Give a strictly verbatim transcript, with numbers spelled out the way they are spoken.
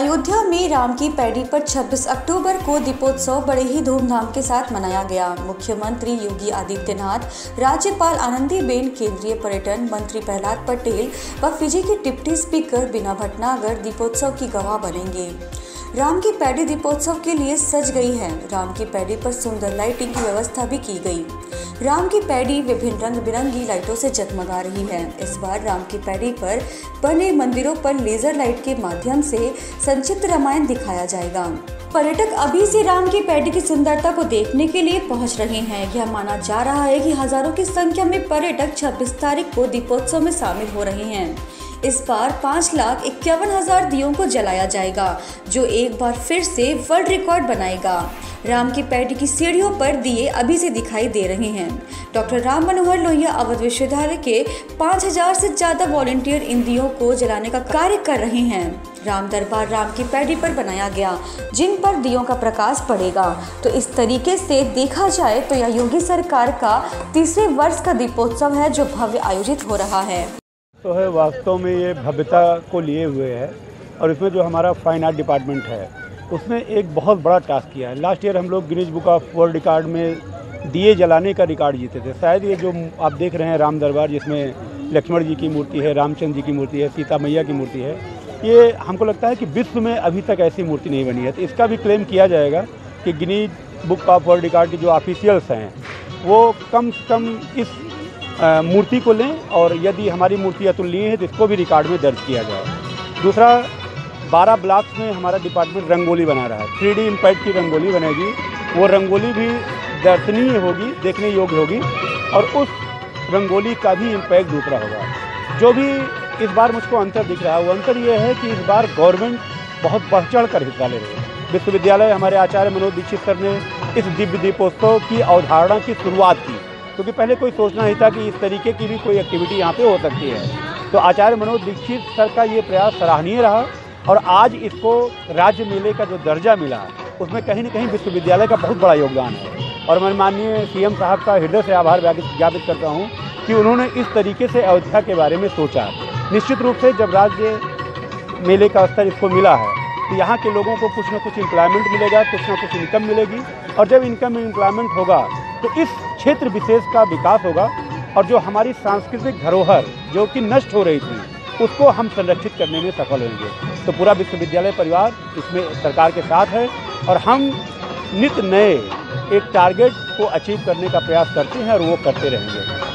अयोध्या में राम की पैड़ी पर छब्बीस अक्टूबर को दीपोत्सव बड़े ही धूमधाम के साथ मनाया गया। मुख्यमंत्री योगी आदित्यनाथ, राज्यपाल आनंदीबेन, केंद्रीय पर्यटन मंत्री प्रहलाद पटेल व फिजी की डिप्टी स्पीकर बीना भटनागर दीपोत्सव की गवाह बनेंगे। राम की पैड़ी दीपोत्सव के लिए सज गई है। राम की पैड़ी पर सुंदर लाइटिंग की व्यवस्था भी की गई। राम की पैड़ी विभिन्न रंग बिरंगी लाइटों से जगमगा रही है। इस बार राम की पैड़ी पर बने मंदिरों पर लेजर लाइट के माध्यम से संक्षिप्त रामायण दिखाया जाएगा। पर्यटक अभी से राम की पैड़ी की सुंदरता को देखने के लिए पहुंच रहे हैं। यह माना जा रहा है कि हजारों की संख्या में पर्यटक छब्बीस तारीख को दीपोत्सव में शामिल हो रहे हैं। इस बार पाँच लाख इक्यावन हजार दियों को जलाया जाएगा, जो एक बार फिर से वर्ल्ड रिकॉर्ड बनाएगा। राम की पैड़ी की सीढ़ियों पर दिए अभी से दिखाई दे रहे हैं। डॉक्टर राम मनोहर लोहिया अवध विश्वविद्यालय के पाँच हजार से ज्यादा वॉलंटियर इन दियों को जलाने का कार्य कर रहे हैं। राम दरबार राम की पैड़ी पर बनाया गया, जिन पर दियों का प्रकाश पड़ेगा। तो इस तरीके से देखा जाए तो यह योगी सरकार का तीसरे वर्ष का दीपोत्सव है, जो भव्य आयोजित हो रहा है। तो है वास्तव में ये भव्यता को लिए हुए है, और इसमें जो हमारा फाइन आर्ट डिपार्टमेंट है उसने एक बहुत बड़ा टास्क किया है। लास्ट ईयर हम लोग Guinness book of world record में दिए जलाने का रिकॉर्ड जीते थे। शायद ये जो आप देख रहे हैं राम दरबार, जिसमें लक्ष्मण जी की मूर्ति है, रामचंद्र जी की मूर्ति है, सीता मैया की मूर्ति है, ये हमको लगता है कि विश्व में अभी तक ऐसी मूर्ति नहीं बनी है। तो इसका भी क्लेम किया जाएगा कि Guinness book of world record के जो ऑफिशियल्स हैं वो कम से कम इस आ, मूर्ति को लें, और यदि हमारी मूर्ति अतुलनीय है तो इसको भी रिकॉर्ड में दर्ज किया जाए। दूसरा, बारह ब्लॉक्स में हमारा डिपार्टमेंट रंगोली बना रहा है। थ्री डी इम्पैक्ट की रंगोली बनेगी। वो रंगोली भी दर्शनीय होगी, देखने योग्य होगी, और उस रंगोली का भी इम्पैक्ट दूसरा होगा। जो भी इस बार मुझको अंतर दिख रहा है, वो अंतर ये है कि इस बार गवर्नमेंट बहुत बढ़ चढ़ कर हिस्सा ले रही है। विश्वविद्यालय हमारे आचार्य मनोज दीक्षित सर ने इस दिव्य दीपोत्सव की अवधारणा की शुरुआत की, क्योंकि पहले कोई सोचना नहीं था कि इस तरीके की भी कोई एक्टिविटी यहाँ पे हो सकती है। तो आचार्य मनोज दीक्षित सर का ये प्रयास सराहनीय रहा, और आज इसको राज्य मेले का जो दर्जा मिला उसमें कहीं न कहीं विश्वविद्यालय का बहुत बड़ा योगदान है। और मैं माननीय सीएम साहब का हृदय से आभार ज्ञापित करता हूँ कि उन्होंने इस तरीके से अयोध्या के बारे में सोचा। निश्चित रूप से जब राज्य मेले का स्तर इसको मिला है तो यहाँ के लोगों को कुछ ना कुछ एम्प्लॉयमेंट मिलेगा, कुछ ना कुछ इनकम मिलेगी, और जब इनकम एम्प्लॉयमेंट होगा तो इस क्षेत्र विशेष का विकास होगा, और जो हमारी सांस्कृतिक धरोहर जो कि नष्ट हो रही थी उसको हम संरक्षित करने में सफल होंगे। तो पूरा विश्वविद्यालय परिवार इसमें सरकार के साथ है, और हम नित नए एक टारगेट को अचीव करने का प्रयास करते हैं, और वो करते रहेंगे।